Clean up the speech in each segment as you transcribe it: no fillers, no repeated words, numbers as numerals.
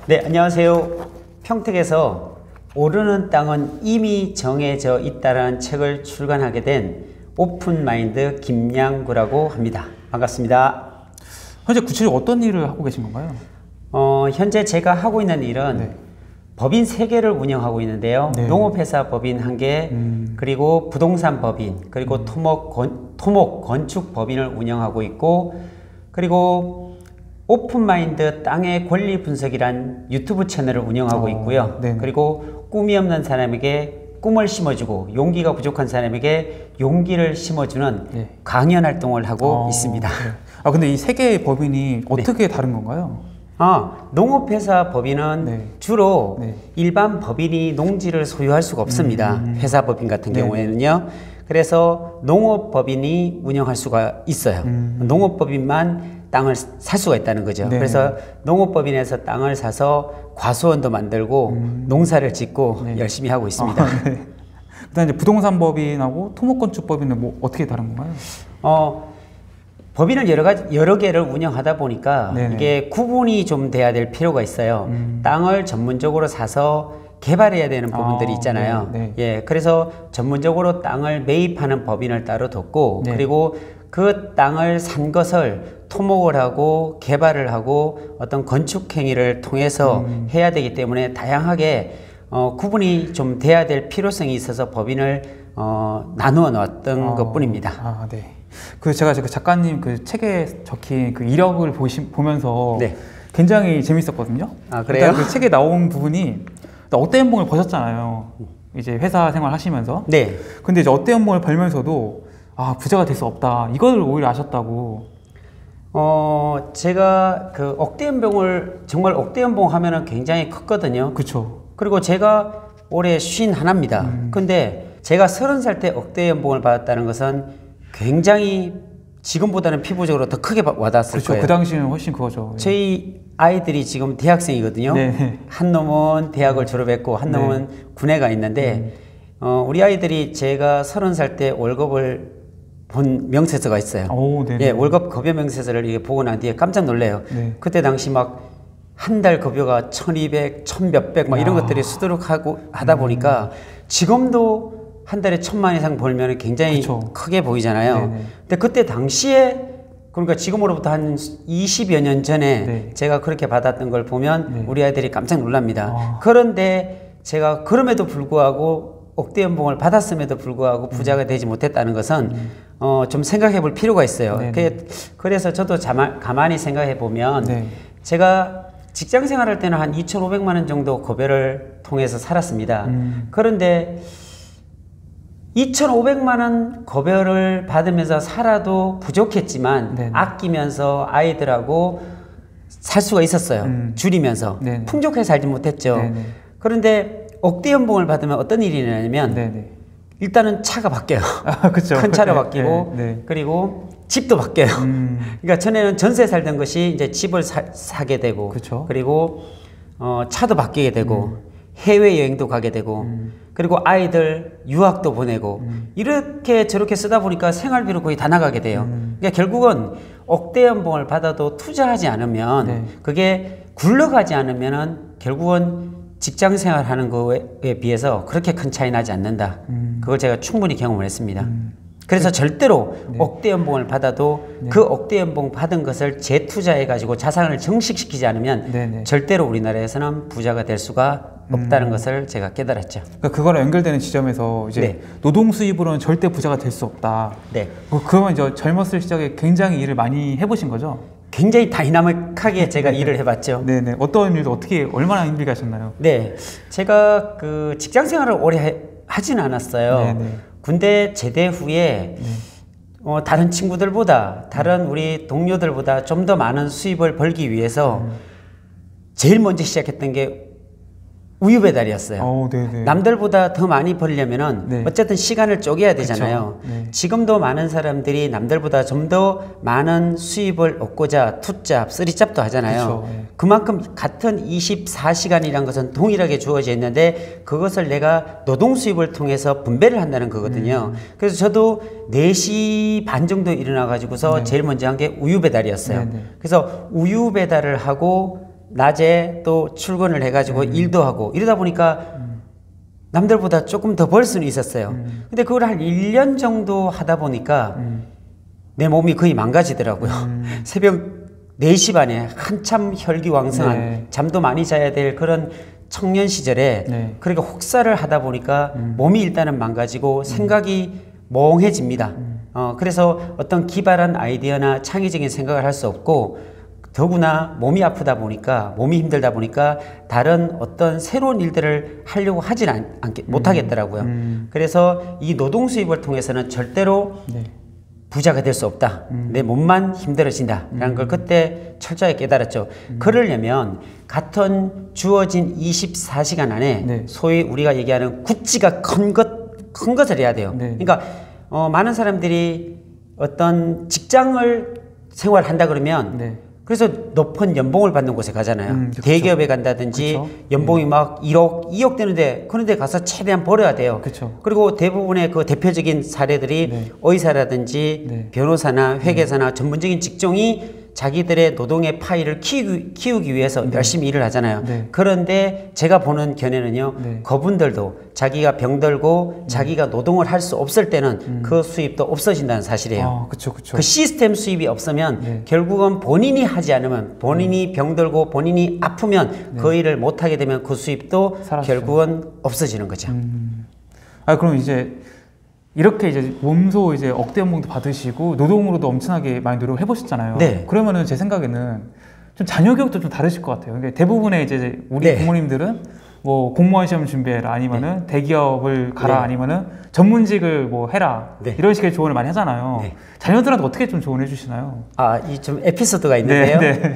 네, 안녕하세요. 평택에서 오르는 땅은 이미 정해져 있다라는 책을 출간하게 된 오픈마인드 김양구라고 합니다. 반갑습니다. 현재 구체적으로 어떤 일을 하고 계신 건가요? 현재 제가 하고 있는 일은 법인 3개를 운영하고 있는데요. 농업회사 법인 1개, 그리고 부동산 법인, 그리고 토목 건축 법인을 운영하고 있고, 그리고 오픈마인드 땅의 권리 분석이란 유튜브 채널을 운영하고 있고요. 그리고 꿈이 없는 사람에게 꿈을 심어주고 용기가 부족한 사람에게 용기를 심어주는 강연 활동을 하고 있습니다. 근데 이 3개의 법인이 어떻게 다른 건가요? 농업회사 법인은 주로 일반 법인이 농지를 소유할 수가 없습니다. 회사 법인 같은 경우에는요. 그래서 농업법인이 운영할 수가 있어요. 농업법인만 땅을 살 수가 있다는 거죠. 그래서 농업법인에서 땅을 사서 과수원도 만들고 농사를 짓고 열심히 하고 있습니다. 그다음 이제 부동산법인하고 토목건축법인은 뭐 어떻게 다른 건가요? 법인을 여러 개를 운영하다 보니까 이게 구분이 좀 돼야 될 필요가 있어요. 땅을 전문적으로 사서 개발해야 되는 부분들이 있잖아요. 예, 그래서 전문적으로 땅을 매입하는 법인을 따로 뒀고, 그리고 그 땅을 산 것을 토목을 하고 개발을 하고 어떤 건축 행위를 통해서 해야 되기 때문에 다양하게 구분이 좀 돼야 될 필요성이 있어서 법인을 나누어 놓았던 것뿐입니다. 제가 그 작가님 그 책에 적힌 그 이력을 보면서 굉장히 재밌었거든요. 그래요? 그 책에 나온 부분이 억대연봉을 버셨잖아요. 이제 회사 생활 하시면서. 근데 이제 억대연봉을 벌면서도 부자가 될 수 없다. 이걸 오히려 아셨다고. 제가 그 정말 억대연봉 하면은 굉장히 컸거든요. 그쵸. 그리고 제가 올해 51입니다. 근데 제가 30살 때 억대연봉을 받았다는 것은 굉장히 지금보다는 피부적으로 더 크게 와닿았을 거예요. 그 당시는 훨씬 그거죠. 저희 아이들이 지금 대학생이거든요. 한 놈은 대학을 졸업했고 한 놈은 군에 가 있는데 우리 아이들이 제가 30살 때 월급을 본 명세서가 있어요. 월급 급여 명세서를 이게 보고 난 뒤에 깜짝 놀래요. 그때 당시 막 한 달 급여가 1200, 1000몇백 막 이런 것들이 수두룩하고 하다 보니까 지금도 한 달에 1000만 이상 벌면 굉장히 크게 보이잖아요. 근데 그때 당시에, 그러니까 지금으로부터 한 20여 년 전에 제가 그렇게 받았던 걸 보면 우리 아이들이 깜짝 놀랍니다. 그런데 제가 그럼에도 불구하고 억대연봉을 받았음에도 불구하고 부자가 되지 못했다는 것은 좀 생각해 볼 필요가 있어요. 그래서 저도 가만히 생각해 보면 제가 직장 생활할 때는 한 2,500만 원 정도 급여를 통해서 살았습니다. 그런데 2,500만 원 급여를 받으면서 살아도 부족했지만 아끼면서 아이들하고 살 수가 있었어요. 줄이면서. 풍족하게 살지 못했죠. 그런데 억대연봉을 받으면 어떤 일이 일어나냐면 일단은 차가 바뀌어요. 큰 차로 바뀌고 그리고 집도 바뀌어요. 그러니까 전에는 전세 살던 것이 이제 집을 사게 되고 그리고 차도 바뀌게 되고 해외여행도 가게 되고 그리고 아이들 유학도 보내고 이렇게 저렇게 쓰다 보니까 생활비로 거의 다 나가게 돼요. 그러니까 결국은 억대연봉을 받아도 투자하지 않으면 그게 굴러가지 않으면은 결국은 직장 생활하는 거에 비해서 그렇게 큰 차이 나지 않는다. 그걸 제가 충분히 경험을 했습니다. 그래서 절대로 억대연봉을 받아도 그 억대연봉 받은 것을 재투자해 가지고 자산을 증식시키지 않으면 절대로 우리나라에서는 부자가 될 수가 없다는 것을 제가 깨달았죠. 그러니까 그거랑 연결되는 지점에서 이제 노동 수입으로는 절대 부자가 될 수 없다. 그러면 이제 젊었을 시절에 굉장히 일을 많이 해보신 거죠? 굉장히 다이나믹하게 제가 일을 해봤죠. 어떤 일도 얼마나 힘들게 하셨나요? 제가 그 직장 생활을 오래 하진 않았어요. 군대 제대 후에 다른 친구들보다 다른 우리 동료들보다 좀 더 많은 수입을 벌기 위해서 제일 먼저 시작했던 게 우유 배달이었어요. 남들보다 더 많이 벌려면은 어쨌든 시간을 쪼개야 되잖아요. 지금도 많은 사람들이 남들보다 좀 더 많은 수입을 얻고자 투잡, 쓰리잡도 하잖아요. 그만큼 같은 24시간이란 것은 동일하게 주어져 있는데 그것을 내가 노동 수입을 통해서 분배를 한다는 거거든요. 그래서 저도 4시 반 정도 일어나 가지고서 제일 먼저 한 게 우유 배달이었어요. 그래서 우유 배달을 하고 낮에 또 출근을 해가지고 일도 하고 이러다 보니까 남들보다 조금 더 벌 수는 있었어요. 근데 그걸 한 1년 정도 하다 보니까 내 몸이 거의 망가지더라고요. 새벽 4시 반에 한참 혈기왕성한 네. 잠도 많이 자야 될 그런 청년 시절에 네. 그러니까 혹사를 하다 보니까 몸이 일단은 망가지고 생각이 멍해집니다. 그래서 어떤 기발한 아이디어나 창의적인 생각을 할 수 없고 더구나 몸이 아프다 보니까 몸이 힘들다 보니까 다른 어떤 새로운 일들을 하려고 하진 못하겠더라고요. 그래서 이 노동 수입을 통해서는 절대로 네. 부자가 될 수 없다. 내 몸만 힘들어진다. 라는 걸 그때 철저하게 깨달았죠. 그러려면 같은 주어진 24시간 안에 네. 소위 우리가 얘기하는 구찌가 큰 것을 해야 돼요. 네. 그러니까 많은 사람들이 어떤 직장을 생활한다 그러면 네. 그래서 높은 연봉을 받는 곳에 가잖아요. 대기업에 간다든지 그쵸? 연봉이 막 1억, 2억 되는데 그런 데 가서 최대한 벌어야 돼요. 그쵸? 그리고 대부분의 그 대표적인 사례들이 네. 의사라든지 네. 변호사나 회계사나 전문적인 직종이 자기들의 노동의 파일을 키우기 위해서 네. 열심히 일을 하잖아요. 네. 그런데 제가 보는 견해는요. 네. 그분들도 자기가 병들고 자기가 노동을 할 수 없을 때는 그 수입도 없어진다는 사실이에요. 그쵸. 그 시스템 수입이 없으면 네. 결국은 본인이 하지 않으면 본인이 병들고 본인이 아프면 네. 그 일을 못하게 되면 그 수입도 사라지죠. 결국은 없어지는 거죠. 그럼 이제 이렇게 이제 몸소 이제 억대 연봉도 받으시고 노동으로도 엄청나게 많이 노력을 해보셨잖아요. 네. 그러면은 제 생각에는 좀 자녀 교육도 좀 다르실 것 같아요. 그러니까 대부분의 이제 우리 네. 부모님들은 뭐 공무원 시험 준비해라 아니면은 네. 대기업을 가라 네. 아니면은 전문직을 뭐 해라 네. 이런 식의 조언을 많이 하잖아요. 네. 자녀들한테 어떻게 좀 조언해 주시나요? 이 좀 에피소드가 있는데요. 네.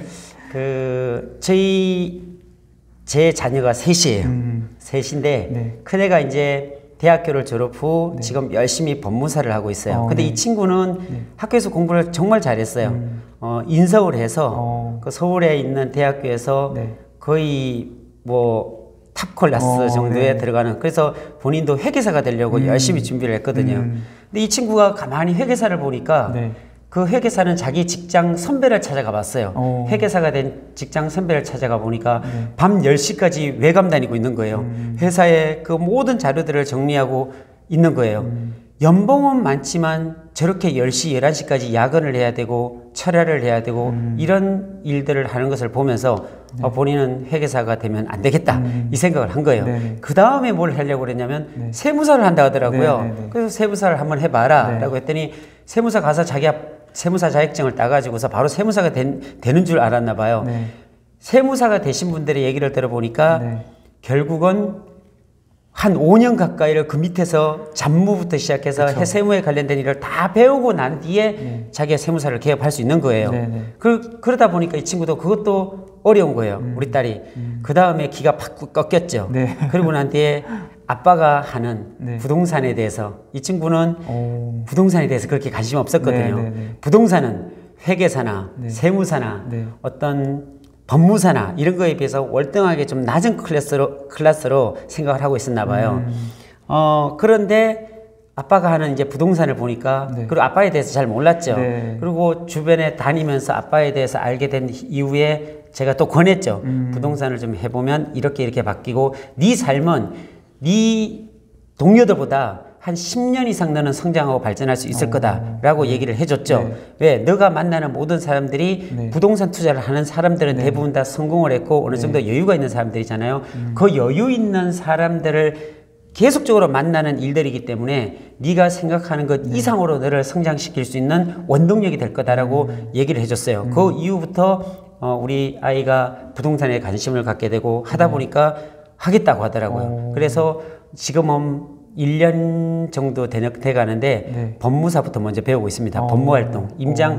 제 자녀가 셋이에요. 셋인데 네. 큰애가 이제 대학교를 졸업 후 네. 지금 열심히 법무사를 하고 있어요. 근데 네. 이 친구는 네. 학교에서 공부를 정말 잘했어요. 인서울 해서 그 서울에 있는 대학교에서 네. 거의 뭐 탑클래스 정도에 네. 들어가는 그래서 본인도 회계사가 되려고 열심히 준비를 했거든요. 근데 이 친구가 가만히 회계사를 보니까 네. 그 회계사는 자기 직장 선배를 찾아가 봤어요. 회계사가 된 직장 선배를 찾아가 보니까 네. 밤 10시까지 외감 다니고 있는 거예요. 회사의 그 모든 자료들을 정리하고 있는 거예요. 연봉은 많지만 저렇게 10시, 11시까지 야근을 해야 되고 철야를 해야 되고 이런 일들을 하는 것을 보면서 네. 본인은 회계사가 되면 안 되겠다 이 생각을 한 거예요. 그 다음에 뭘 하려고 그랬냐면 네. 세무사를 한다 하더라고요. 네. 그래서 세무사를 한번 해봐라 네. 라고 했더니 세무사 가서 자기가 세무사 자격증을 따가지고서 바로 세무사가 되는 줄 알았나 봐요. 네. 세무사가 되신 분들의 얘기를 들어보니까 네. 결국은 한 5년 가까이를 그 밑에서 잡무부터 시작해서 그쵸. 세무에 관련된 일을 다 배우고 난 뒤에 네. 자기가 세무사를 개업할 수 있는 거예요. 그러다 보니까 이 친구도 그것도 어려운 거예요. 우리 딸이. 그 다음에 기가 팍 꺾였죠. 네. 그러고 난 뒤에 아빠가 하는 네. 부동산에 대해서 이 친구는 부동산에 대해서 그렇게 관심 없었거든요. 부동산은 회계사나 네. 세무사나 네. 어떤 법무사나 이런 거에 비해서 월등하게 좀 낮은 클래스로 생각을 하고 있었나 봐요. 그런데 아빠가 하는 이제 부동산을 보니까 네. 그리고 아빠에 대해서 잘 몰랐죠. 네. 그리고 주변에 다니면서 아빠에 대해서 알게 된 이후에 제가 또 권했죠. 부동산을 좀 해보면 이렇게 바뀌고 네 삶은 네 동료들보다 한 10년 이상 너는 성장하고 발전할 수 있을 거다라고 얘기를 해줬죠. 네. 왜? 너가 만나는 모든 사람들이 네. 부동산 투자를 하는 사람들은 네. 대부분 다 성공을 했고 어느 정도 여유가 있는 사람들이잖아요. 그 여유 있는 사람들을 계속적으로 만나는 일들이기 때문에 네가 생각하는 것 이상으로 너를 성장시킬 수 있는 원동력이 될 거다라고 얘기를 해줬어요. 그 이후부터 우리 아이가 부동산에 관심을 갖게 되고 하다 보니까 하겠다고 하더라고요. 그래서 지금은 1년 정도 돼 가는데 네. 법무사부터 먼저 배우고 있습니다. 법무활동,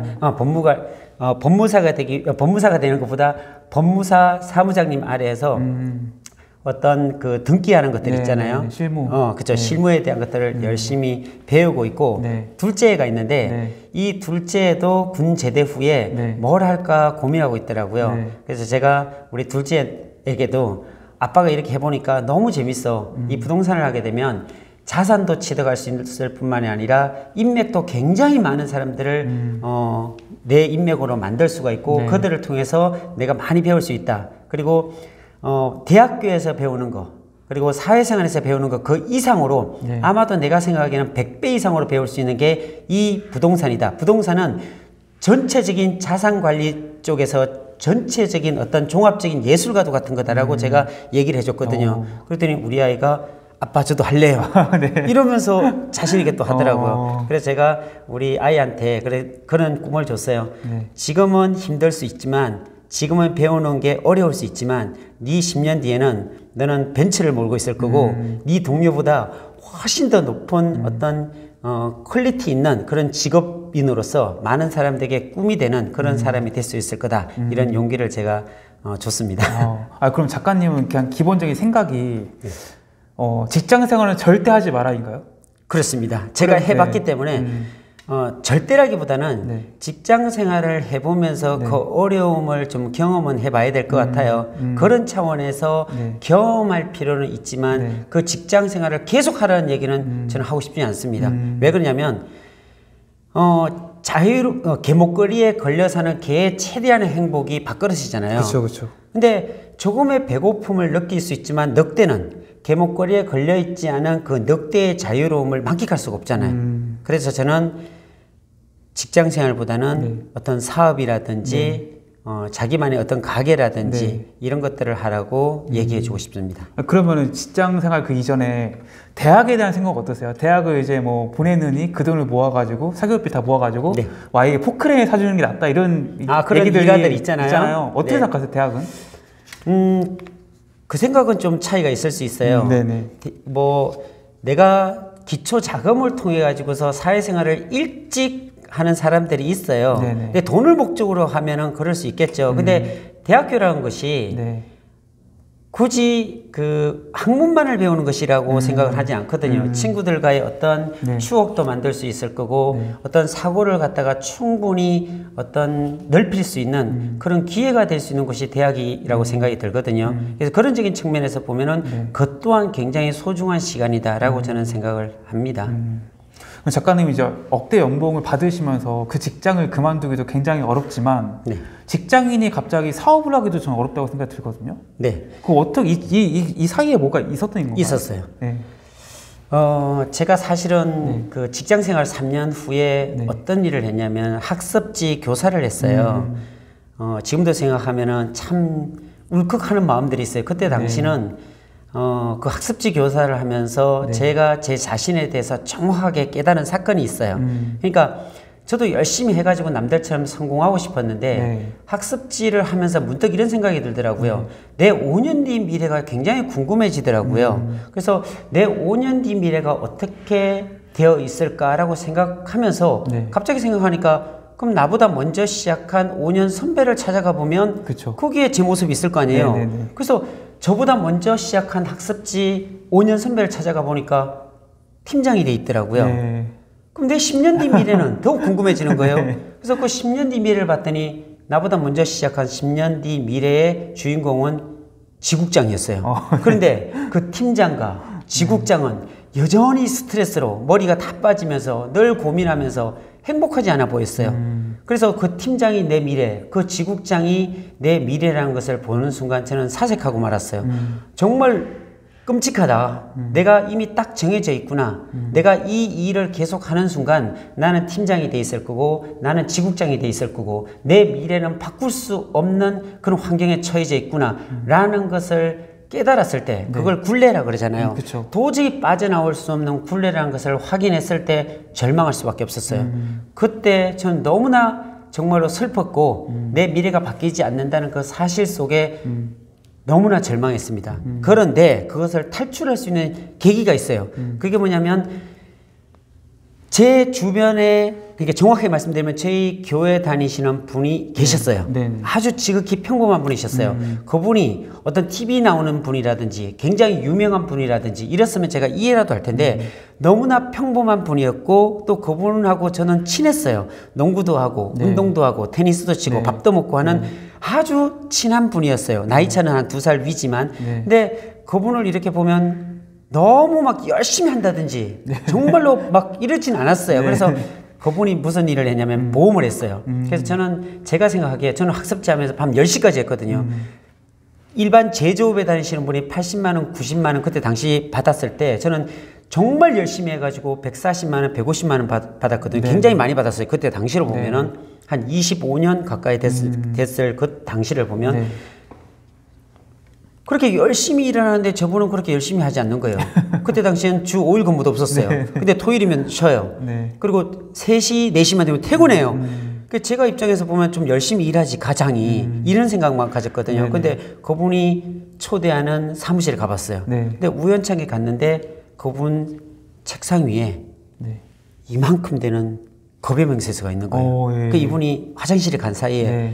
법무사가 되는 것보다 법무사 사무장님 아래에서 어떤 그 등기하는 것들 있잖아요. 실무. 그렇죠. 실무에 대한 것들을 열심히 배우고 있고 둘째가 있는데 이 둘째도 군 제대 후에 뭘 할까 고민하고 있더라고요. 그래서 제가 우리 둘째에게도 아빠가 이렇게 해보니까 너무 재밌어. 이 부동산을 하게 되면 자산도 취득할 수 있을 뿐만이 아니라 인맥도 굉장히 많은 사람들을 내 인맥으로 만들 수가 있고 네. 그들을 통해서 내가 많이 배울 수 있다. 그리고 대학교에서 배우는 거 그리고 사회생활에서 배우는 거 그 이상으로 네. 아마도 내가 생각하기에는 100배 이상으로 배울 수 있는 게 이 부동산이다. 부동산은 전체적인 자산관리 쪽에서 전체적인 어떤 종합적인 예술가도 같은 거다라고 제가 얘기를 해줬거든요. 그랬더니 우리 아이가 아빠 저도 할래요. 네. 이러면서 자신 있게 또 하더라고요. 그래서 제가 우리 아이한테 그런 꿈을 줬어요. 네. 지금은 힘들 수 있지만 지금은 배우는 게 어려울 수 있지만 네 10년 뒤에는 너는 벤츠를 몰고 있을 거고 네 동료보다 훨씬 더 높은 어떤 퀄리티 있는 그런 직업인으로서 많은 사람들에게 꿈이 되는 그런 사람이 될 수 있을 거다. 이런 용기를 제가 줬습니다. 그럼 작가님은 그냥 기본적인 생각이 직장 생활은 절대 하지 마라인가요? 그렇습니다. 제가 해봤기 때문에 절대라기보다는 네. 직장 생활을 해보면서 네. 그 어려움을 좀 경험은 해봐야 될 것 같아요. 그런 차원에서 네. 경험할 필요는 있지만 네. 그 직장 생활을 계속 하라는 얘기는 저는 하고 싶지 않습니다. 왜 그러냐면 개목걸이에 걸려 사는 개의 최대한의 행복이 밥그릇이잖아요. 그렇죠, 그렇죠. 근데 조금의 배고픔을 느낄 수 있지만 늑대는 개목걸이에 걸려 있지 않은 그 늑대의 자유로움을 만끽할 수가 없잖아요. 그래서 저는 직장 생활보다는 네. 어떤 사업이라든지 네. 자기만의 어떤 가게라든지 네. 이런 것들을 하라고 얘기해 주고 싶습니다. 그러면은 직장 생활 그 이전에 대학에 대한 생각 어떠세요? 대학을 이제 뭐 보내느니 그 돈을 모아가지고 사교육비 다 모아가지고 네. 아이에게 포크레인 사주는 게 낫다 이런 그런 일화들 있잖아요. 어떻게 네. 생각하세요? 대학은? 그 생각은 좀 차이가 있을 수 있어요. 뭐 내가 기초 자금을 통해 가지고서 사회생활을 일찍 하는 사람들이 있어요. 네네. 근데 돈을 목적으로 하면은 그럴 수 있겠죠. 근데 대학교라는 것이 네. 굳이 그 학문만을 배우는 것이라고 생각을 하지 않거든요. 친구들과의 어떤 네. 추억도 만들 수 있을 거고 네. 어떤 사고를 갖다가 충분히 어떤 넓힐 수 있는 그런 기회가 될 수 있는 곳이 대학이라고 생각이 들거든요. 그래서 그런적인 측면에서 보면은 네. 그것 또한 굉장히 소중한 시간이다라고 저는 생각을 합니다. 작가님이 이제 억대 연봉을 받으시면서 그 직장을 그만두기도 굉장히 어렵지만 네. 직장인이 갑자기 사업을 하기도 좀 어렵다고 생각이 들거든요. 네. 그 어떻게 이 사이에 뭐가 있었던 건가요? 있었어요. 네. 제가 사실은 네. 그 직장 생활 3년 후에 네. 어떤 일을 했냐면 학습지 교사를 했어요. 지금도 생각하면은 참 울컥하는 마음들이 있어요. 그때 당시는 네. 그 학습지 교사를 하면서 네. 제가 제 자신에 대해서 정확하게 깨달은 사건이 있어요. 그러니까 저도 열심히 해가지고 남들처럼 성공하고 싶었는데 네. 학습지를 하면서 문득 이런 생각이 들더라고요. 내 5년 뒤 미래가 굉장히 궁금해지더라고요. 그래서 내 5년 뒤 미래가 어떻게 되어 있을까라고 생각하면서 네. 갑자기 생각하니까 그럼 나보다 먼저 시작한 5년 선배를 찾아가 보면 그쵸. 거기에 제 모습이 있을 거 아니에요. 네네네. 그래서 저보다 먼저 시작한 학습지 5년 선배를 찾아가 보니까 팀장이 돼 있더라고요. 네. 그럼 내 10년 뒤 미래는 더욱 궁금해지는 거예요. 네. 그래서 그 10년 뒤 미래를 봤더니 나보다 먼저 시작한 10년 뒤 미래의 주인공은 지국장이었어요. 그런데 그 팀장과 지국장은 여전히 스트레스로 머리가 다 빠지면서 늘 고민하면서 행복하지 않아 보였어요. 그래서 그 팀장이 내 미래, 그 지국장이 내 미래라는 것을 보는 순간 저는 사색하고 말았어요. 정말 끔찍하다. 내가 이미 딱 정해져 있구나. 내가 이 일을 계속 하는 순간 나는 팀장이 돼 있을 거고 나는 지국장이 돼 있을 거고 내 미래는 바꿀 수 없는 그런 환경에 처해져 있구나 라는 것을 깨달았을 때 그걸 굴레라 그러잖아요. 도저히 빠져나올 수 없는 굴레라는 것을 확인했을 때 절망할 수밖에 없었어요. 그때 전 너무나 정말로 슬펐고 내 미래가 바뀌지 않는다는 그 사실 속에 너무나 절망했습니다. 그런데 그것을 탈출할 수 있는 계기가 있어요. 그게 뭐냐면 제 주변에 그러니까 정확하게 말씀드리면 저희 교회 다니시는 분이 계셨어요. 네네. 아주 지극히 평범한 분이셨어요. 그분이 어떤 TV 나오는 분이라든지 굉장히 유명한 분이라든지 이랬으면 제가 이해라도 할 텐데 너무나 평범한 분이었고 또 그분하고 저는 친했어요. 농구도 하고 네. 운동도 하고 테니스도 치고 네. 밥도 먹고 하는 아주 친한 분이었어요. 나이 차는 한 2살 위지만. 네. 근데 그분을 이렇게 보면 너무 막 열심히 한다든지 정말로 막 이러진 않았어요. 그래서 그분이 무슨 일을 했냐면 보험을 했어요. 그래서 저는 제가 생각하기에 저는 학습제 하면서 밤 10시까지 했거든요. 일반 제조업에 다니시는 분이 80만 원, 90만 원 그때 당시 받았을 때 저는 정말 열심히 해가지고 140만 원, 150만 원 받았거든요. 굉장히 많이 받았어요. 그때 당시로 보면은 한 25년 가까이 됐을 그 당시를 보면 그렇게 열심히 일하는데 저분은 그렇게 열심히 하지 않는 거예요. 그때 당시엔 주 5일 근무도 없었어요. 근데 토요일이면 쉬어요. 그리고 3시, 4시만 되면 퇴근해요. 제가 입장에서 보면 좀 열심히 일하지 가장이 이런 생각만 가졌거든요. 근데 그분이 초대하는 사무실에 가봤어요. 근데 우연찮게 갔는데 그분 책상 위에 이만큼 되는 겁예명세서가 있는 거예요. 이분이 화장실에 간 사이에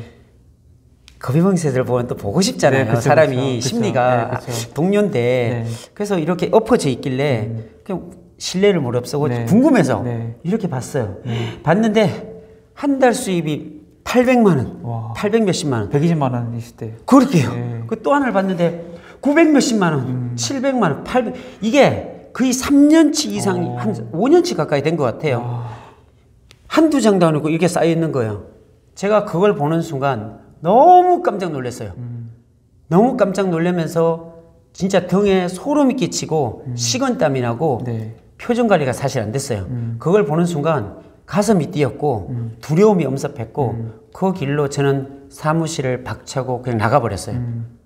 겁예명세서를 보면 또 보고 싶잖아요. 그쵸, 사람이 그쵸, 심리가 동료인데 그래서 이렇게 엎어져 있길래 그냥 신뢰를 무릅쓰고 궁금해서 이렇게 봤어요. 봤는데 한 달 수입이 800만 원, 와. 800 몇십만 원, 120만 원이실 때 그렇게요. 그 또 하나를 봤는데 900 몇십만 원, 700만 원, 800 이게 거의 3년치 이상이 한 5년치 가까이 된 것 같아요. 한두 장도 아니고 이렇게 쌓여 있는 거예요. 제가 그걸 보는 순간 너무 깜짝 놀랐어요. 너무 깜짝 놀라면서 진짜 등에 소름이 끼치고 식은땀이 나고 표정 관리가 사실 안 됐어요. 그걸 보는 순간 가슴이 뛰었고 두려움이 엄습했고 그 길로 저는 사무실을 박차고 그냥 나가버렸어요.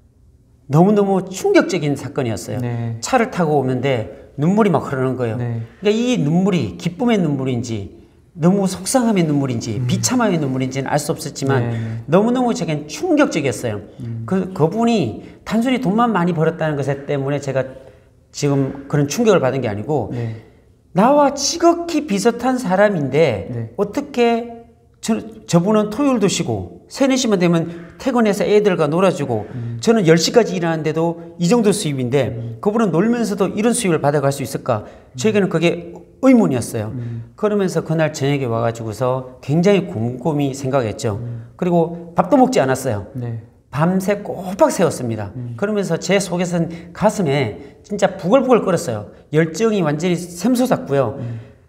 너무너무 충격적인 사건이었어요. 차를 타고 오는데 눈물이 막 흐르는 거예요. 그러니까 이 눈물이 기쁨의 눈물인지 너무 속상함의 눈물인지 비참함의 눈물인지는 알 수 없었지만 너무너무 제겐 충격적이었어요. 그분이 단순히 돈만 많이 벌었다는 것 때문에 제가 지금 그런 충격을 받은 게 아니고 나와 지극히 비슷한 사람인데 어떻게 저분은 토요일도 쉬고 3, 4시만 되면 퇴근해서 애들과 놀아주고 저는 10시까지 일하는데도 이 정도 수입인데 그분은 놀면서도 이런 수입을 받아갈 수 있을까? 저에게는 그게 의문이었어요. 그러면서 그날 저녁에 와가지고서 굉장히 곰곰이 생각했죠. 그리고 밥도 먹지 않았어요. 밤새 꼬박 새웠습니다. 그러면서 제 속에선 가슴에 진짜 부글부글 끓었어요. 열정이 완전히 샘솟았고요.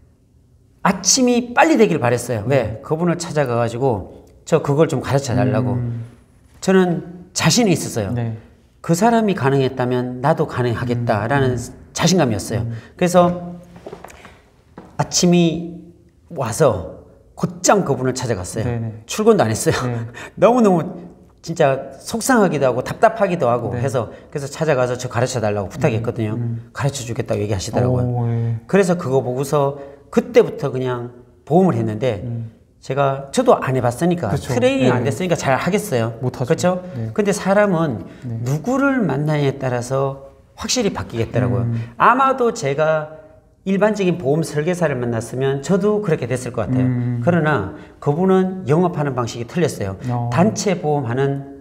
아침이 빨리 되길 바랬어요. 왜? 그분을 찾아가가지고 저 그걸 좀 가르쳐 달라고. 저는 자신이 있었어요. 그 사람이 가능했다면 나도 가능하겠다라는 자신감이었어요. 그래서 아침이 와서 곧장 그분을 찾아갔어요. 출근도 안 했어요. 너무너무 진짜 속상하기도 하고 답답하기도 하고 해서 그래서 찾아가서 저 가르쳐 달라고 부탁했거든요. 가르쳐 주겠다고 얘기하시더라고요. 그래서 그거 보고서 그때부터 그냥 보험을 했는데 저도 안 해봤으니까 트레이닝 안 됐으니까 잘 하겠어요. 못하죠. 그렇죠? 근데 사람은 누구를 만나냐에 따라서 확실히 바뀌겠더라고요. 아마도 제가 일반적인 보험 설계사를 만났으면 저도 그렇게 됐을 것 같아요. 그러나 그분은 영업하는 방식이 틀렸어요. 단체 보험하는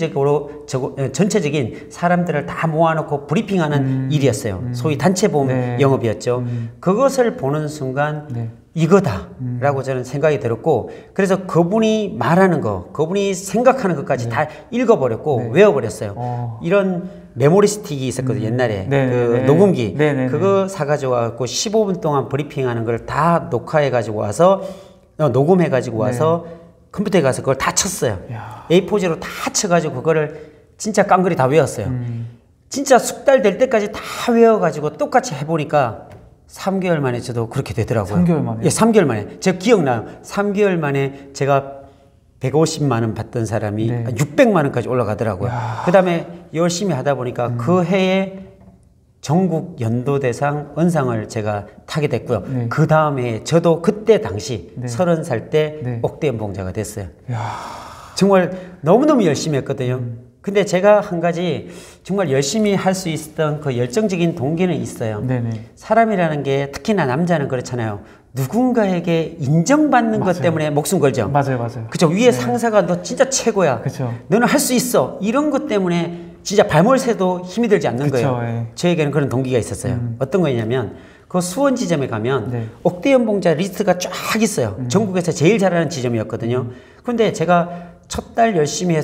전체적인 사람들을 다 모아놓고 브리핑하는 일이었어요. 소위 단체 보험 영업이었죠. 그것을 보는 순간 이거다라고 저는 생각이 들었고 그래서 그분이 말하는 거, 그분이 생각하는 것까지 다 읽어버렸고 외워버렸어요. 이런 메모리 스틱이 있었거든요. 옛날에 그 녹음기 그거 사가지고 와갖고 15분 동안 브리핑하는 걸 다 녹화해가지고 와서 녹음해가지고 와서 컴퓨터에 가서 그걸 다 쳤어요. A4지로 다 쳐가지고 그거를 진짜 깡그리 다 외웠어요. 진짜 숙달 될 때까지 다 외워가지고 똑같이 해보니까 3개월 만에 저도 그렇게 되더라고요. 3개월 만에? 예, 3개월 만에. 제가 기억나요. 3개월 만에 제가 150만 원 받던 사람이 600만 원까지 올라가더라고요. 그 다음에 열심히 하다 보니까 그 해에 전국 연도대상 은상을 제가 타게 됐고요. 그 다음에 저도 그때 당시 30살 때 옥대연봉자가 됐어요. 정말 너무너무 열심히 했거든요. 근데 제가 한 가지 정말 열심히 할 수 있었던 그 열정적인 동기는 있어요. 사람이라는 게 특히나 남자는 그렇잖아요. 누군가에게 인정받는 것 때문에 목숨 걸죠. 맞아요. 그쵸. 위에 상사가 너 진짜 최고야. 너는 할 수 있어. 이런 것 때문에 진짜 발목을 새도 힘이 들지 않는 거예요. 저에게는 그런 동기가 있었어요. 어떤 거냐면 그 수원 지점에 가면 옥대연봉자 리스트가 쫙 있어요. 전국에서 제일 잘하는 지점이었거든요. 근데 제가 첫 달 열심히 해서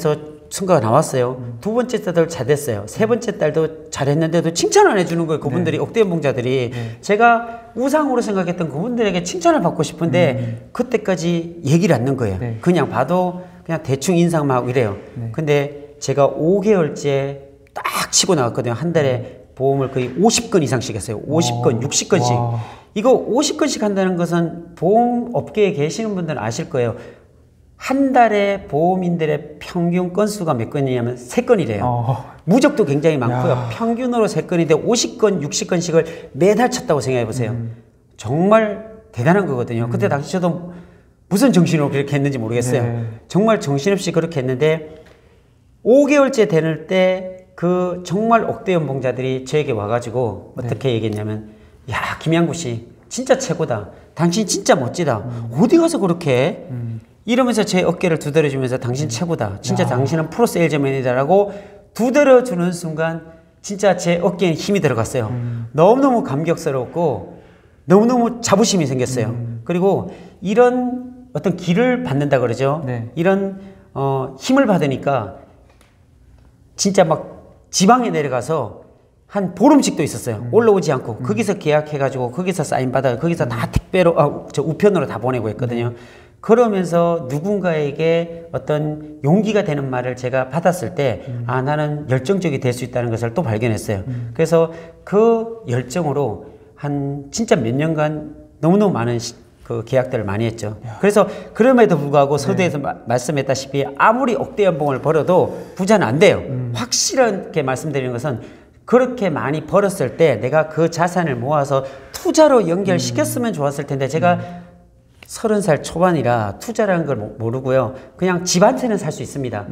성과가 나왔어요. 두 번째 딸도 잘 됐어요. 세 번째 딸도 잘했는데도 칭찬 안 해주는 거예요. 그분들이 네. 억대연봉자들이 네. 제가 우상으로 생각했던 그분들에게 칭찬을 받고 싶은데 그때까지 얘기를 안 넣은 거예요. 네. 그냥 봐도 그냥 대충 인상만 하고 이래요. 네. 근데 제가 5개월째 딱 치고 나갔거든요. 한 달에 보험을 거의 50건 이상씩 했어요. 50건, 60건씩. 와. 이거 50건씩 한다는 것은 보험업계에 계시는 분들은 아실 거예요. 한 달에 보험인들의 평균 건수가 몇 건이냐면 3건이래요. 무적도 굉장히 많고요. 야. 평균으로 3건인데 50건, 60건씩을 매달 쳤다고 생각해 보세요. 정말 대단한 거거든요. 그때 당시 저도 무슨 정신으로 그렇게 했는지 모르겠어요. 네. 정말 정신없이 그렇게 했는데 5개월째 되는 때 그 정말 억대 연봉자들이 저에게 와가지고 어떻게 네. 얘기했냐면 야, 김양구 씨 진짜 최고다. 당신 진짜 멋지다. 어디 가서 그렇게 해? 이러면서 제 어깨를 두드려주면서 당신 최고다. 진짜 당신은 프로 세일즈맨이다라고 두드려주는 순간 진짜 제 어깨에 힘이 들어갔어요. 너무너무 감격스럽고 너무너무 자부심이 생겼어요. 그리고 이런 어떤 길을 받는다 그러죠. 네. 이런 힘을 받으니까 진짜 막 지방에 내려가서 한 보름씩도 있었어요. 올라오지 않고 거기서 계약해가지고 거기서 사인 받아 거기서 다 택배로 저 우편으로 다 보내고 했거든요. 그러면서 누군가에게 어떤 용기가 되는 말을 제가 받았을 때 아, 나는 열정적이 될 수 있다는 것을 또 발견했어요. 그래서 그 열정으로 한 진짜 몇 년간 너무너무 많은 그 계약들을 많이 했죠. 그래서 그럼에도 불구하고 서두에서 말씀했다시피 아무리 억대 연봉을 벌어도 부자는 안 돼요. 확실하게 말씀드리는 것은 그렇게 많이 벌었을 때 내가 그 자산을 모아서 투자로 연결시켰으면 좋았을 텐데 제가 30살 초반이라 투자라는 걸 모르고요. 그냥 집 한 채는 살 수 있습니다.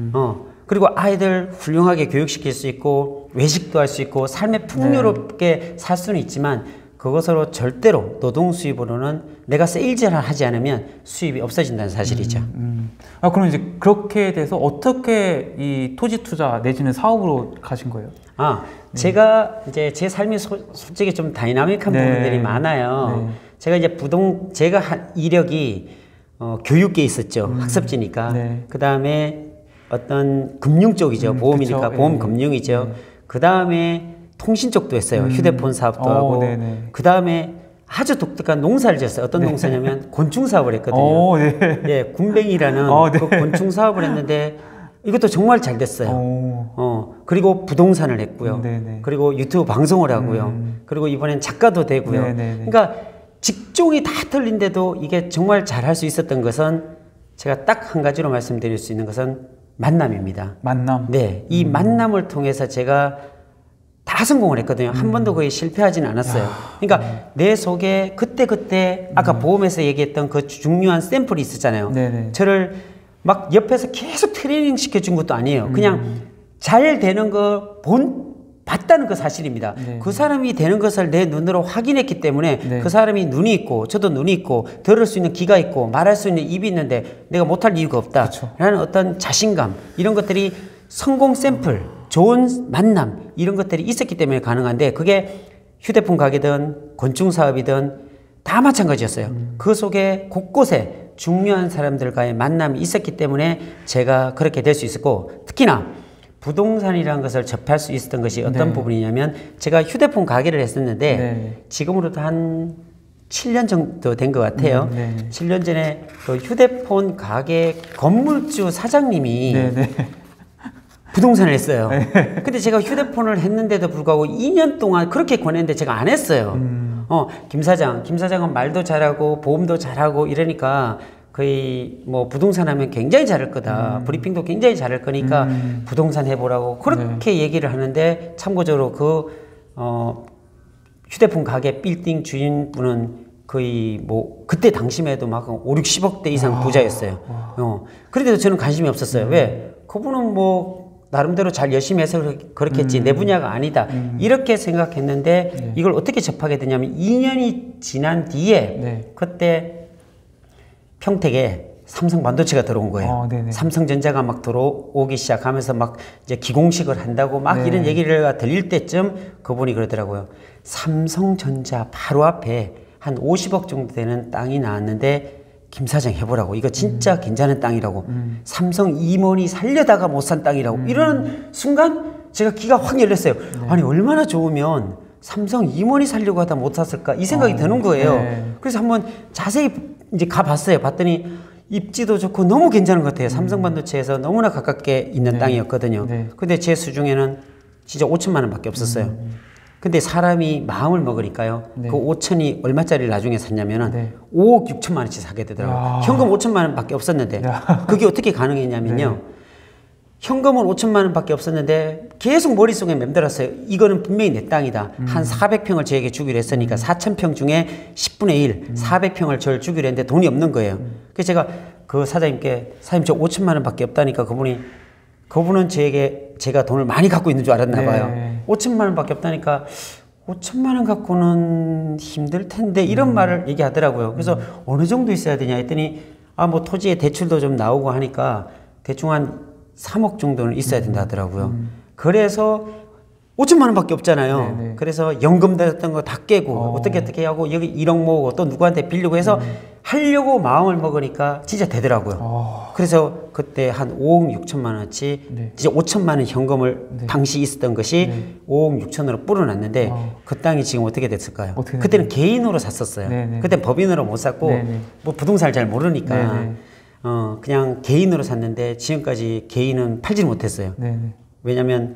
그리고 아이들 훌륭하게 교육시킬 수 있고 외식도 할 수 있고 삶에 풍요롭게 살 수는 있지만 그것으로 절대로 노동 수입으로는 내가 세일즈를 하지 않으면 수입이 없어진다는 사실이죠. 아, 그럼 이제 그렇게 돼서 어떻게 이 토지 투자 내지는 사업으로 가신 거예요? 아, 제가 이제 제 삶이 솔직히 좀 다이나믹한 부분들이 많아요. 제가 이제 제가 한 이력이 교육계에 있었죠. 학습지니까. 그 다음에 어떤 금융 쪽이죠. 보험이니까 그쵸? 보험 금융이죠. 그 다음에 통신 쪽도 했어요. 휴대폰 사업도 하고. 그 다음에 아주 독특한 농사를 지었어요. 어떤 농사냐면 곤충 사업을 했거든요. 예, 군뱅이라는 그 곤충 사업을 했는데 이것도 정말 잘 됐어요. 그리고 부동산을 했고요. 그리고 유튜브 방송을 하고요. 그리고 이번엔 작가도 되고요. 그러니까 직종이 다 틀린데도 이게 정말 잘할 수 있었던 것은 제가 딱 한 가지로 말씀드릴 수 있는 것은 만남입니다. 만남? 네. 이 만남을 통해서 제가 다 성공을 했거든요. 한 번도 거의 실패하지는 않았어요. 그러니까 내 속에 그때 아까 보험에서 얘기했던 그 중요한 샘플이 있었잖아요. 저를 막 옆에서 계속 트레이닝 시켜준 것도 아니에요. 그냥 잘 되는 거 봤다는 그 사실입니다. 그 사람이 되는 것을 내 눈으로 확인했기 때문에 그 사람이 눈이 있고 저도 눈이 있고 들을 수 있는 귀가 있고 말할 수 있는 입이 있는데 내가 못할 이유가 없다 라는 어떤 자신감 이런 것들이 성공 샘플 좋은 만남 이런 것들이 있었기 때문에 가능한데 그게 휴대폰 가게든 곤충 사업이든 다 마찬가지였어요. 그 속에 곳곳에 중요한 사람들과의 만남이 있었기 때문에 제가 그렇게 될 수 있었고 특히나 부동산이라는 것을 접할 수 있었던 것이 어떤 부분이냐면 제가 휴대폰 가게를 했었는데 지금으로도 한 7년 정도 된 것 같아요. 7년 전에 그 휴대폰 가게 건물주 사장님이 부동산을 했어요. 근데 제가 휴대폰을 했는데도 불구하고 2년 동안 그렇게 권했는데 제가 안 했어요. 김 사장은 말도 잘하고 보험도 잘하고 이러니까 거의 뭐 부동산 하면 굉장히 잘할 거다. 브리핑도 굉장히 잘할 거니까 부동산 해보라고 그렇게 얘기를 하는데 참고적으로 휴대폰 가게 빌딩 주인분은 거의 뭐 그때 당시만 해도 막 5, 60억대 이상 부자였어요. 그런데도 저는 관심이 없었어요. 왜? 그분은 뭐 나름대로 잘 열심히 해서 그렇겠지 내 분야가 아니다 이렇게 생각했는데 이걸 어떻게 접하게 되냐면 2년이 지난 뒤에 그때 평택에 삼성 반도체가 들어온 거예요. 삼성전자가 막 들어오기 시작하면서 막 이제 기공식을 한다고 막 이런 얘기를 들릴 때쯤 그분이 그러더라고요. 삼성전자 바로 앞에 한 50억 정도 되는 땅이 나왔는데 김 사장 해보라고. 이거 진짜 괜찮은 땅이라고. 삼성 임원이 살려다가 못 산 땅이라고. 이런 순간 제가 귀가 확 열렸어요. 아니 얼마나 좋으면 삼성 임원이 살려고 하다 못 샀을까 이 생각이 드는 거예요. 그래서 한번 자세히 이제 가봤어요. 봤더니 입지도 좋고 너무 괜찮은 것 같아요. 삼성 반도체에서 너무나 가깝게 있는 땅이었거든요. 근데 제 수중에는 진짜 5천만 원밖에 없었어요. 근데 사람이 마음을 먹으니까요. 그 5천이 얼마짜리를 나중에 샀냐면은 5억 6천만 원치 사게 되더라고요. 현금 5천만 원밖에 없었는데 그게 어떻게 가능했냐면요. 현금은 5천만 원밖에 없었는데 계속 머릿속에 맴돌았어요. 이거는 분명히 내 땅이다. 한 400평을 저에게 주기로 했으니까 4,000평 중에 10분의 1, 400평을 저를 주기로 했는데 돈이 없는 거예요. 그래서 제가 그 사장님께 사장님 저 5천만 원밖에 없다니까 그분은 제가 돈을 많이 갖고 있는 줄 알았나 봐요. 5천만 원밖에 없다니까 5천만 원 갖고는 힘들 텐데 이런 말을 얘기하더라고요. 그래서 어느 정도 있어야 되냐 했더니 뭐 토지에 대출도 좀 나오고 하니까 대충 한 3억 정도는 있어야 된다 하더라고요. 그래서 5천만 원밖에 없잖아요. 그래서 연금 들었던 거 다 깨고 어떻게 하고 여기 1억 모으고 또 누구한테 빌리고 해서 하려고 마음을 먹으니까 진짜 되더라고요. 그래서 그때 한 5억 6천만 원치 이제 5천만 원 현금을 당시 있었던 것이 5억 6천으로 불어났는데 그 땅이 지금 어떻게 됐을까요? 그때는 개인으로 샀었어요. 그때 법인으로 못 샀고 뭐 부동산을 잘 모르니까 그냥 개인으로 샀는데 지금까지 개인은 팔지를 못했어요. 왜냐면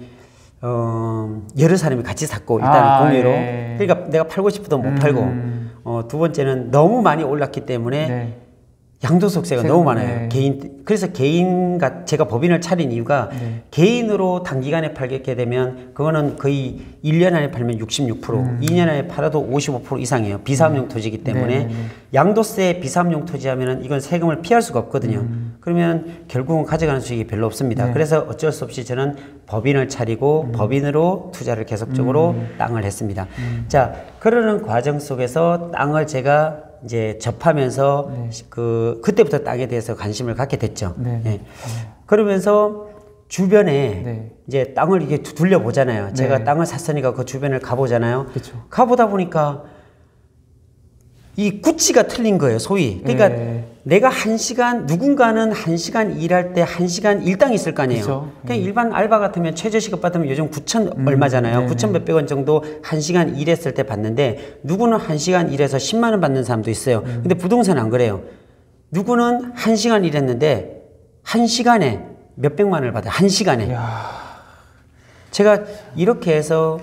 여러 사람이 같이 샀고 일단은 공유로 그러니까 내가 팔고 싶어도 못 팔고 두 번째는 너무 많이 올랐기 때문에 양도소득세가 너무 많아요. 그래서 제가 법인을 차린 이유가 개인으로 단기간에 팔게 되면 그거는 거의 1년 안에 팔면 66%, 2년 안에 팔아도 55% 이상이에요. 비사업용 토지이기 때문에 양도세 비사업용 토지 하면은 이건 세금을 피할 수가 없거든요. 그러면 결국은 가져가는 수익이 별로 없습니다. 그래서 어쩔 수 없이 저는 법인을 차리고 법인으로 투자를 계속적으로 땅을 했습니다. 자, 그러는 과정 속에서 땅을 제가 이제 접하면서 그때부터 땅에 대해서 관심을 갖게 됐죠. 그러면서 주변에 이제 땅을 이게 둘러보잖아요. 제가 땅을 샀으니까 그 주변을 가보잖아요. 가보다 보니까 이 구치가 틀린 거예요, 소위. 그러니까 내가 누군가는 1시간 일할 때 1시간 일당이 있을 거 아니에요. 그냥 일반 알바 같으면 최저시급 받으면 요즘 9천 얼마잖아요. 9천 몇백 원 정도 1시간 일했을 때 받는데 누구는 1시간 일해서 10만 원 받는 사람도 있어요. 근데 부동산은 안 그래요. 누구는 1시간 일했는데 1시간에 몇백만 원을 받아요. 1시간에. 제가 이렇게 해서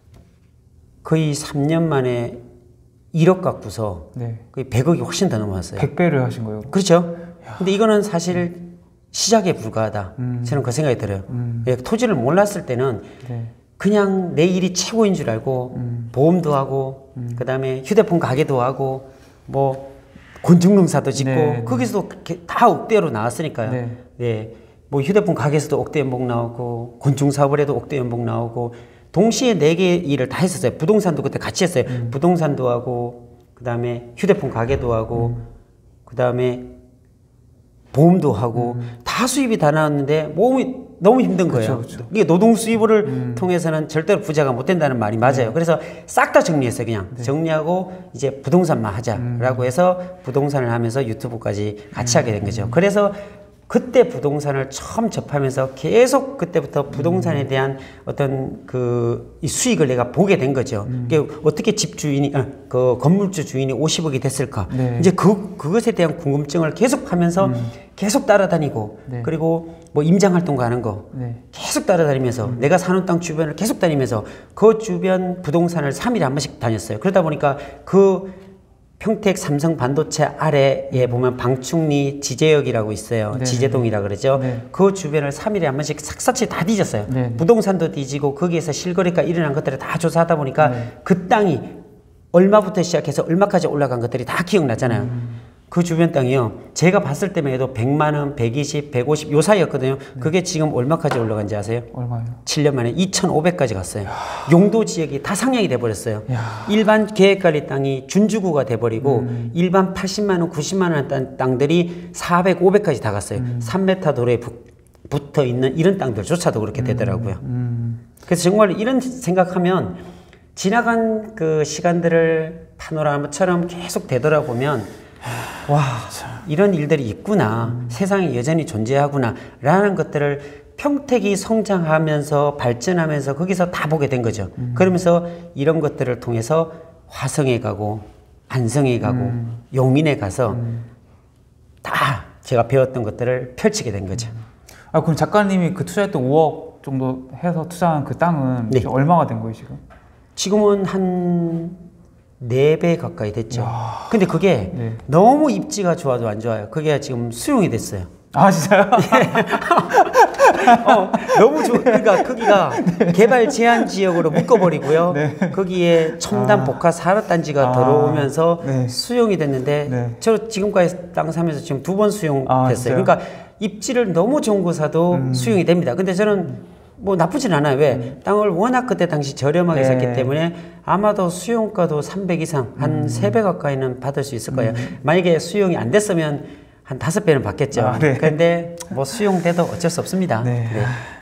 거의 3년 만에 1억 갖고서 거의 100억이 훨씬 더 넘어왔어요. 100배를 하신 거예요? 그렇죠. 근데 이거는 사실 시작에 불과하다. 저는 그 생각이 들어요. 토지를 몰랐을 때는 그냥 내 일이 최고인 줄 알고 보험도 하고 그 다음에 휴대폰 가게도 하고 뭐 곤충농사도 짓고 거기서도 다 억대로 나왔으니까요. 뭐 휴대폰 가게에서도 억대 연봉 나오고 곤충 사업을 해도 억대 연봉 나오고 동시에 4개 일을 다 했었어요. 부동산도 그때 같이 했어요. 부동산도 하고 그 다음에 휴대폰 가게도 하고 그 다음에 보험도 하고 다 수입이 다 나왔는데 몸이 너무 힘든 거예요. 이게 노동 수입을 통해서는 절대로 부자가 못 된다는 말이 맞아요. 그래서 싹 다 정리했어요. 그냥 정리하고 이제 부동산만 하자라고 해서 부동산을 하면서 유튜브까지 같이 하게 된 거죠. 그래서 그때 부동산을 처음 접하면서 계속 그때부터 부동산에 대한 어떤 이 수익을 내가 보게 된 거죠. 이게 어떻게 그 건물주 주인이 50억이 됐을까? 이제 그것에 대한 궁금증을 계속 하면서 계속 따라다니고 그리고 뭐 임장 활동 가는 거 계속 따라다니면서 내가 사는 땅 주변을 계속 다니면서 그 주변 부동산을 3일에 한 번씩 다녔어요. 그러다 보니까 평택 삼성 반도체 아래에 보면 방충리 지제역이라고 있어요. 지제동이라 그러죠. 그 주변을 3일에 한 번씩 삭삭이 다 뒤졌어요. 부동산도 뒤지고 거기에서 실거래가 일어난 것들을 다 조사하다 보니까 그 땅이 얼마부터 시작해서 얼마까지 올라간 것들이 다 기억나잖아요. 그 주변 땅이요. 제가 봤을 때만 해도 100만 원, 120, 150 요 사이였거든요. 그게 지금 얼마까지 올라간지 아세요? 얼마요? 7년 만에 2,500까지 갔어요. 용도 지역이 다 상향이 돼버렸어요. 일반 계획관리 땅이 준주구가 돼버리고 일반 80만 원, 90만 원 땅들이 400, 500까지 다 갔어요. 3m 도로에 붙어 있는 이런 땅들조차도 그렇게 되더라고요. 그래서 정말 이런 생각하면 지나간 그 시간들을 파노라마처럼 계속 되돌아보면 와 이런 일들이 있구나. 세상에 여전히 존재하구나. 라는 것들을 평택이 성장하면서 발전하면서 거기서 다 보게 된 거죠. 그러면서 이런 것들을 통해서 화성에 가고 안성에 가고 용인에 가서 다 제가 배웠던 것들을 펼치게 된 거죠. 아, 그럼 작가님이 그 투자했던 5억 정도 해서 투자한 그 땅은 네. 얼마가 된 거예요, 지금? 지금은 한 4배 가까이 됐죠. 야... 근데 그게 네. 너무 입지가 좋아도 안 좋아요. 그게 지금 수용이 됐어요. 아, 진짜요? 너무 그러니까 거기가 네. 개발 제한 지역으로 묶어버리고요. 네. 거기에 첨단 복합 산업단지가 들어오면서 네. 수용이 됐는데 네. 저 지금까지 땅 사면서 지금 2번 수용됐어요. 그러니까 입지를 너무 좋은 곳 사도 수용이 됩니다. 근데 저는 뭐 나쁘진 않아요. 왜? 땅을 워낙 그때 당시 저렴하게 네. 샀기 때문에 아마도 수용가도 300 이상, 한 3배 가까이는 받을 수 있을 거예요. 만약에 수용이 안 됐으면 한 5배는 받겠죠. 아, 네. 그런데 뭐 수용돼도 어쩔 수 없습니다. 네. 네.